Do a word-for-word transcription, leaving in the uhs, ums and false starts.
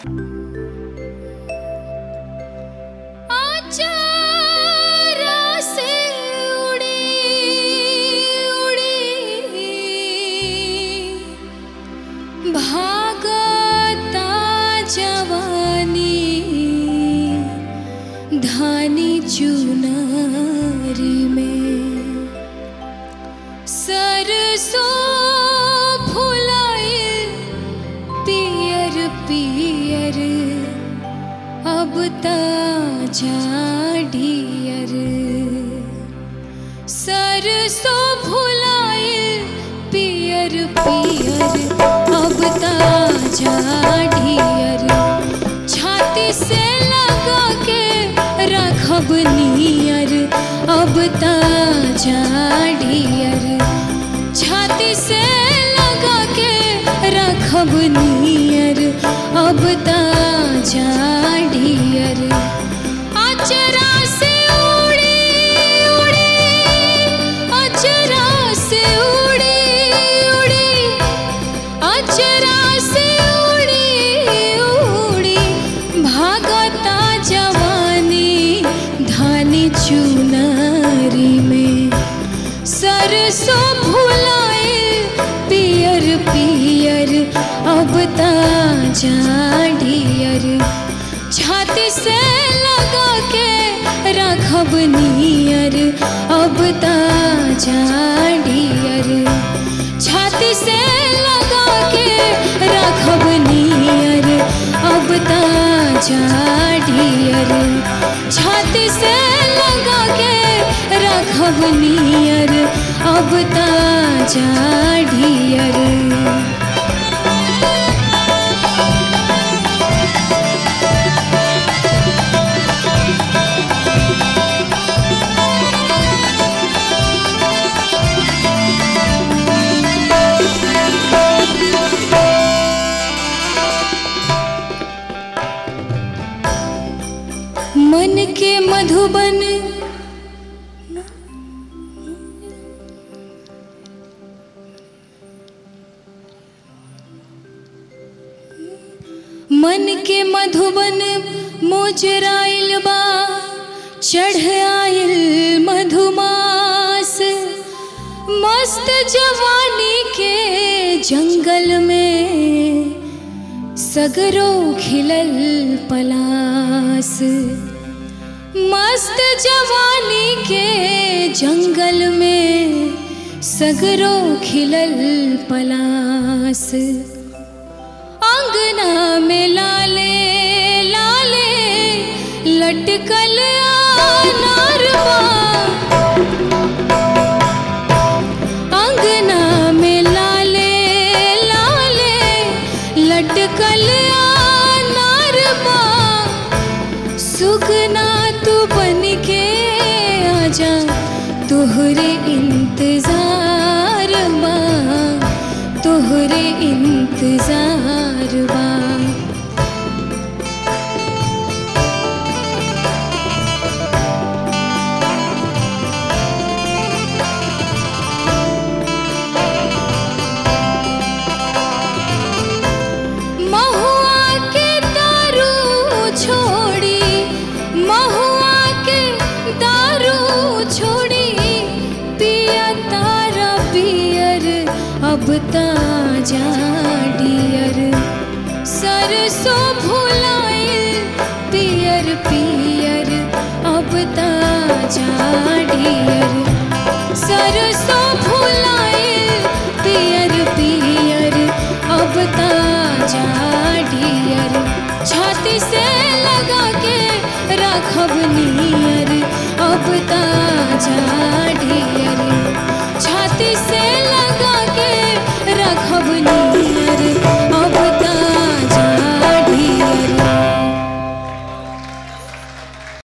धानी चुनारी में सरसों फुलाए पियर पियर अब ताजा ढियर। सरसों फुलाए पियर पियर अब ताजा ढियर। छाती से लगा के रखब नियर अब ताजा ढियर। छाती से लगा के रखब नियर अब ताजा ढियर। अचरा से उड़ी उड़ी अचरा से उड़ी उड़ी अचरा से उड़ी उड़ी भागता जवानी धानी चुनारी में। सरसों फुलाए पियर पियर अब ताजा ढियर। छाती से लगा के रखब नियर अब ताजा ढियर। छाती से लगा के रखब नियर अब ताजा ढियर। छाती से लगा के रखब नियर अब ताजा ढियर। मन के मधुबन मन के मधुबन मोजराइल बा चढ़ आइल मधुमास। मस्त जवानी के जंगल में सगरो खिलल पलास। मस्त जवानी के जंगल में सगरो खिलल पलास। अंगना में लाले लाले लटकल अनारवा। अंगना में लाले लाले लटकल अनारवा। सुगना तू बन के आजा तोहरे इंतजार बा तोहरे इंतजार बा। महुआ के दारू छोड़ी महुआ के दारू छोड़ी पिया तारा पियर अब ताजा ढियर। सरसों फुलाए पियर पियर अब ताजा ढियर। सरसों फुलाए पियर पियर अब ताजा ढियर। छाती से लगा के रखब नियर अब ताजा ढियर।